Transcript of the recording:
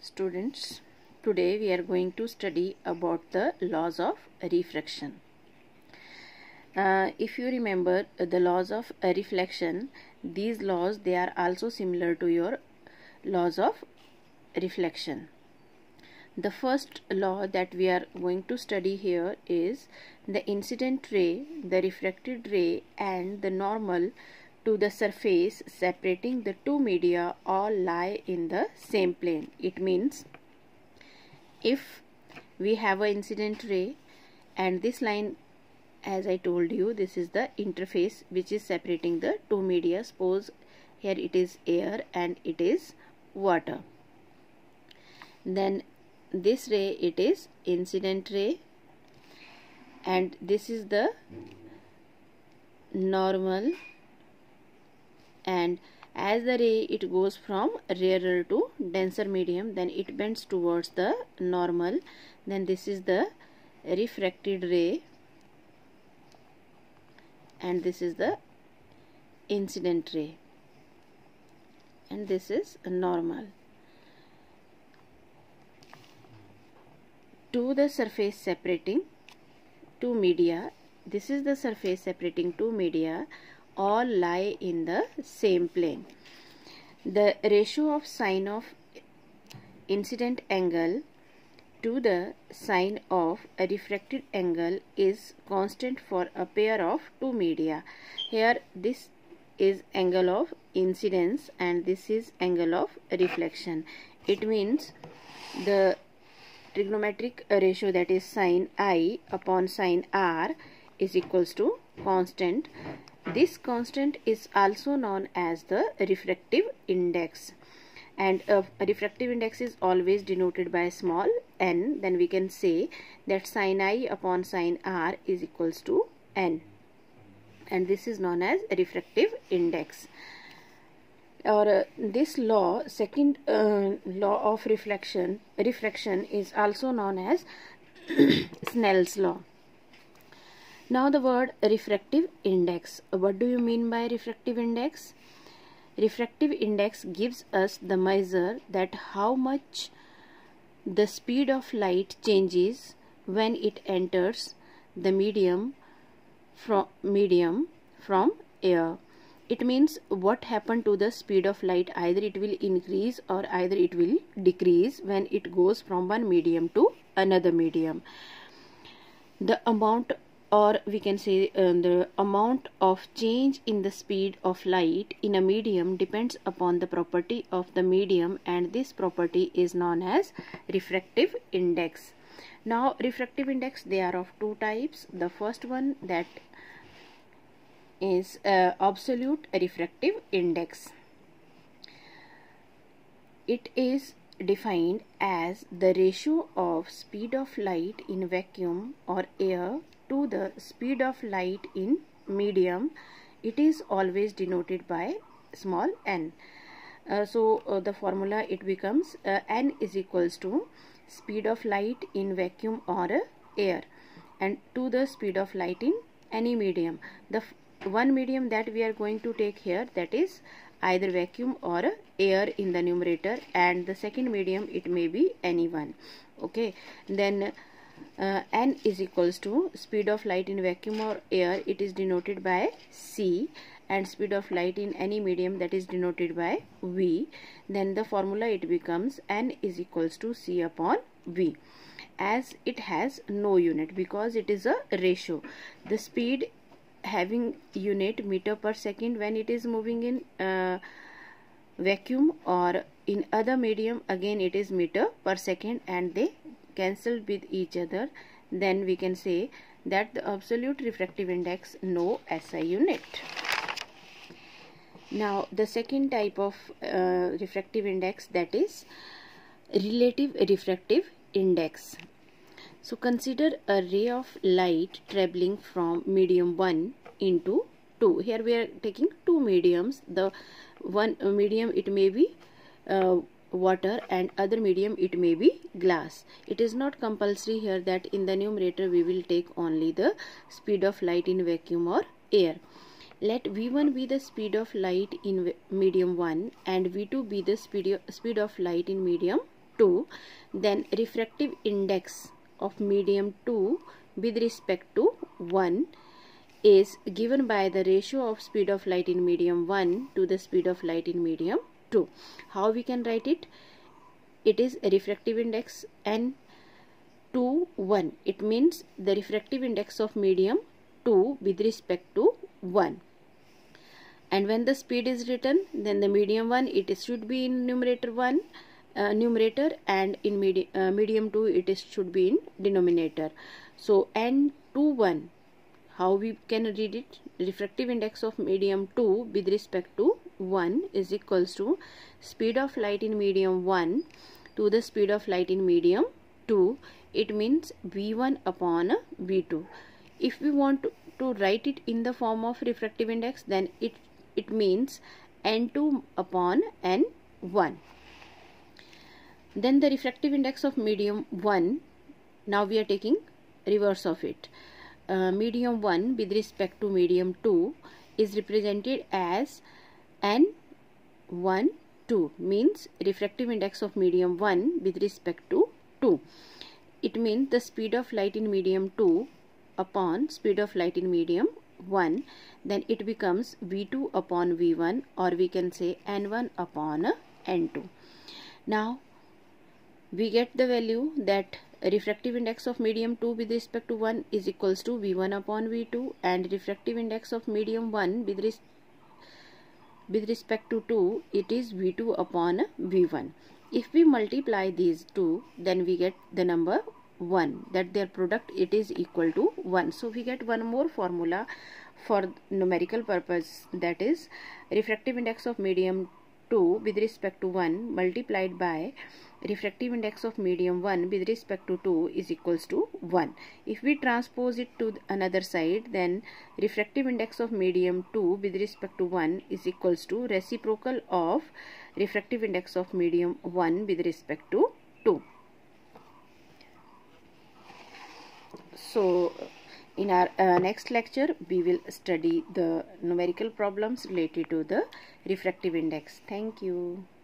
Students, today we are going to study about the laws of refraction. If you remember the laws of reflection, these laws they are also similar to your laws of reflection. The first law that we are going to study here is the incident ray, the refracted ray and the normal to the surface separating the two media all lie in the same plane. It means if we have an incident ray and this line, as I told you, this is the interface which is separating the two media. Suppose here it is air and it is water. Then this ray, it is incident ray and this is the normal, and as the ray it goes from rarer to denser medium, then it bends towards the normal. Then this is the refracted ray and this is the incident ray and this is normal. To the surface separating two media, this is the surface separating two media, all lie in the same plane. The ratio of sine of incident angle to the sine of a refracted angle is constant for a pair of two media. Here this is angle of incidence and this is angle of reflection. It means the trigonometric ratio, that is sine I upon sine R, is equals to constant. This constant is also known as the refractive index, and a refractive index is always denoted by small n. Then we can say that sine I upon sine R is equals to n, and this is known as refractive index. Or this law, second law of refraction is also known as Snell's law. Now the word refractive index. What do you mean by refractive index? Refractive index gives us the measure that how much the speed of light changes when it enters the medium from air. It means what happened to the speed of light, either it will increase or either it will decrease when it goes from one medium to another medium. The amount, or we can say the amount of change in the speed of light in a medium depends upon the property of the medium, and this property is known as refractive index. Now refractive index, they are of two types. The first one, that is absolute refractive index. It is defined as the ratio of speed of light in vacuum or air to the speed of light in medium. It is always denoted by small n. So the formula, it becomes n is equals to speed of light in vacuum or air and to the speed of light in any medium. The one medium that we are going to take here, that is either vacuum or air in the numerator, and the second medium, it may be any one. Okay, then n is equals to speed of light in vacuum or air, it is denoted by c, and speed of light in any medium, that is denoted by v. Then the formula, it becomes n is equals to c upon v, as it has no unit because it is a ratio. The speed having unit meter per second when it is moving in vacuum, or in other medium again it is meter per second, and they cancelled with each other. Then we can say that the absolute refractive index, no SI unit. Now the second type of refractive index, that is relative refractive index. So consider a ray of light traveling from medium 1 into 2. Here we are taking two mediums. The one medium, it may be water, and other medium, it may be glass. It is not compulsory here that in the numerator we will take only the speed of light in vacuum or air. Let V1 be the speed of light in medium 1 and V2 be the speed of light in medium 2, then refractive index of medium 2 with respect to 1 is given by the ratio of speed of light in medium 1 to the speed of light in medium 2. How we can write it? It is a refractive index n 2, 1. It means the refractive index of medium 2 with respect to 1. And when the speed is written, then the medium 1, it should be in numerator 1, numerator, and in medium 2 it should be in denominator. So n21, how we can read it? Refractive index of medium 2 with respect to 1 is equals to speed of light in medium 1 to the speed of light in medium 2. It means v1 upon v2. If we want to write it in the form of refractive index, then it means n2 upon n1. Then the refractive index of medium 1, now we are taking reverse of it. Medium 1 with respect to medium 2 is represented as n1 2, means refractive index of medium 1 with respect to 2. It means the speed of light in medium 2 upon speed of light in medium 1, then it becomes v2 upon v1, or we can say n1 upon n2. Now we get the value that refractive index of medium 2 with respect to 1 is equals to v1 upon v2, and refractive index of medium 1 with respect to 2, it is v2 upon v1. If we multiply these two, then we get the number 1, that their product it is equal to 1. So we get one more formula for numerical purpose, that is refractive index of medium 2 with respect to 1 multiplied by refractive index of medium 1 with respect to 2 is equals to 1. If we transpose it to another side, then refractive index of medium 2 with respect to 1 is equals to reciprocal of refractive index of medium 1 with respect to 2. So in our next lecture, we will study the numerical problems related to the refractive index. Thank you.